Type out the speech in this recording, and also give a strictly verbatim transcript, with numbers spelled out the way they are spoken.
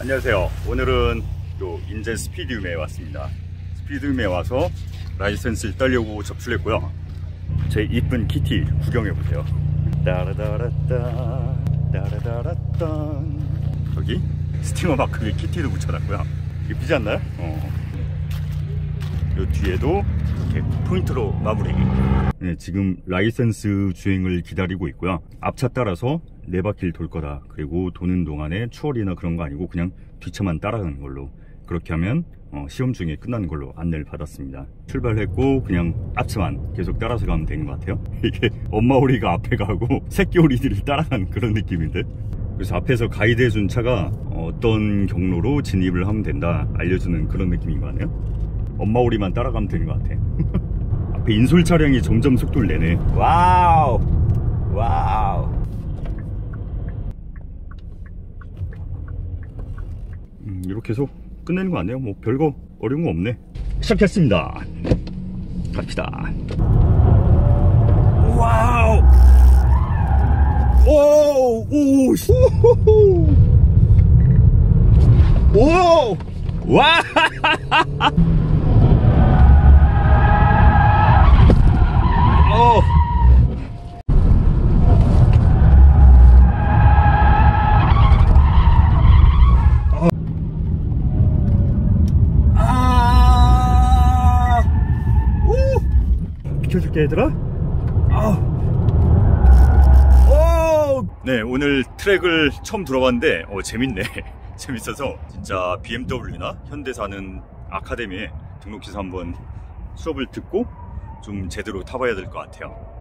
안녕하세요. 오늘은 요 인제 스피디움에 왔습니다. 스피디움에 와서 라이센스를 따려고 접수를 했고요. 제 이쁜 키티 구경해보세요. 따라다라따 따라다라따. 여기 스티머 마크에 키티도 붙여놨고요. 예쁘지 않나요? 어. 요 뒤에도 이렇게 포인트로 마무리. 네, 지금 라이센스 주행을 기다리고 있고요. 앞차 따라서 네 바퀴를 돌 거다. 그리고 도는 동안에 추월이나 그런 거 아니고 그냥 뒤차만 따라가는 걸로, 그렇게 하면 어, 시험 중에 끝나는 걸로 안내를 받았습니다. 출발했고 그냥 앞차만 계속 따라서 가면 되는 것 같아요. 이게 엄마 오리가 앞에 가고 새끼 오리들이 따라가는 그런 느낌인데, 그래서 앞에서 가이드 해준 차가 어떤 경로로 진입을 하면 된다 알려주는 그런 느낌인 거 아니에요? 엄마 오리만 따라가면 되는 것 같아. 앞에 인솔 차량이 점점 속도를 내네. 와우 와우. 음, 이렇게 해서 끝내는 거 아니에요? 뭐 별거 어려운 거 없네. 시작했습니다. 갑시다. 와우. 오오 오. 와. 어. 아. 오. 비켜줄게 얘들아. 아. 오. 네, 오늘 트랙을 처음 들어봤는데 어 재밌네. 재밌어서 진짜 비엠더블유나 현대사는 아카데미에 등록해서 한번 수업을 듣고 좀 제대로 타봐야 될 것 같아요.